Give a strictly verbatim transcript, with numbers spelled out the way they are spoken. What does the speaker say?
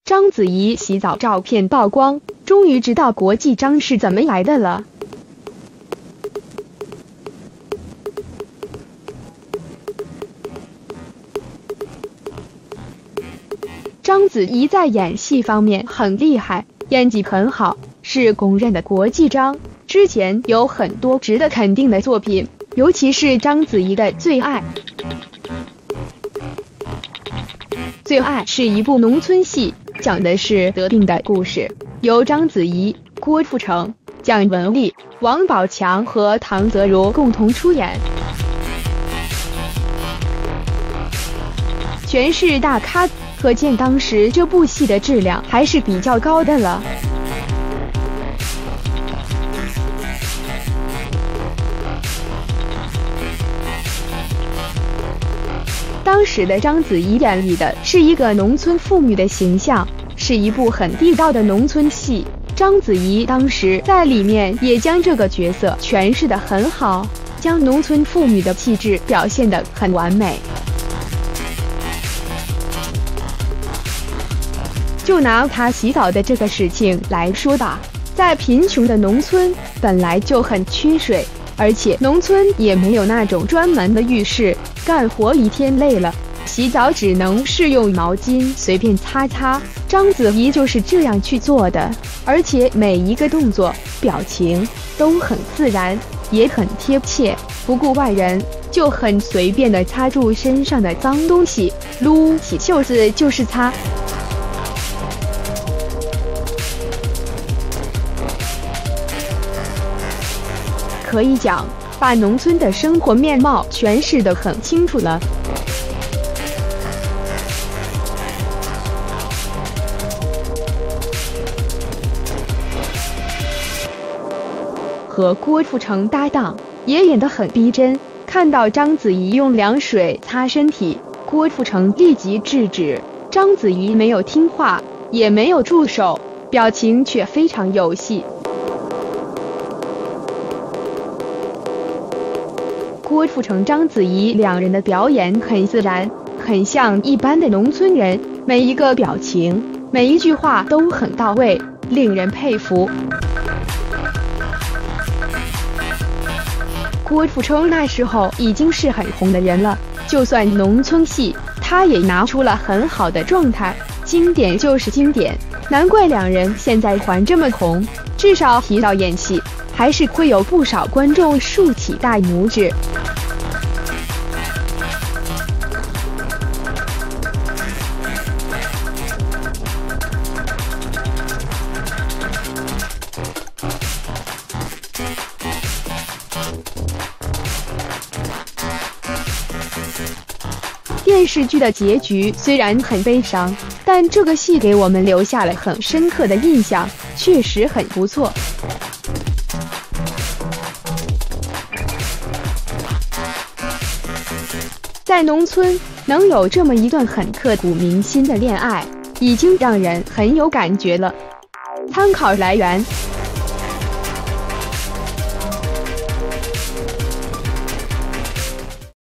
章子怡洗澡照片曝光，终于知道国际章是怎么来的了。章子怡在演戏方面很厉害，演技很好，是公认的国际章。之前有很多值得肯定的作品，尤其是章子怡的最爱。最爱是一部农村戏，讲的是得病的故事，由章子怡、郭富城、蒋雯丽、王宝强和唐泽如共同出演，全是大咖，可见当时这部戏的质量还是比较高的了。当时的章子怡演绎的是一个农村妇女的形象，是一部很地道的农村戏。章子怡当时在里面也将这个角色诠释得很好，将农村妇女的气质表现得很完美。就拿她洗澡的这个事情来说吧，在贫穷的农村本来就很缺水，而且农村也没有那种专门的浴室，干活一天累了，洗澡只能是用毛巾随便擦擦。章子怡就是这样去做的，而且每一个动作、表情都很自然，也很贴切，不顾外人，就很随便地擦住身上的脏东西，撸起袖子就是擦。可以讲，把农村的生活面貌诠释得很清楚了。和郭富城搭档，也演得很逼真。看到章子怡用凉水擦身体，郭富城立即制止，章子怡没有听话，也没有住手，表情却非常有戏。郭富城、章子怡两人的表演很自然，很像一般的农村人，每一个表情、每一句话都很到位，令人佩服。郭富城那时候已经是很红的人了，就算农村戏，他也拿出了很好的状态，经典就是经典，难怪两人现在还这么红。至少提到演戏，还是会有不少观众竖起大拇指。电视剧的结局虽然很悲伤，但这个戏给我们留下了很深刻的印象，确实很不错。在农村能有这么一段很刻骨铭心的恋爱，已经让人很有感觉了。参考来源。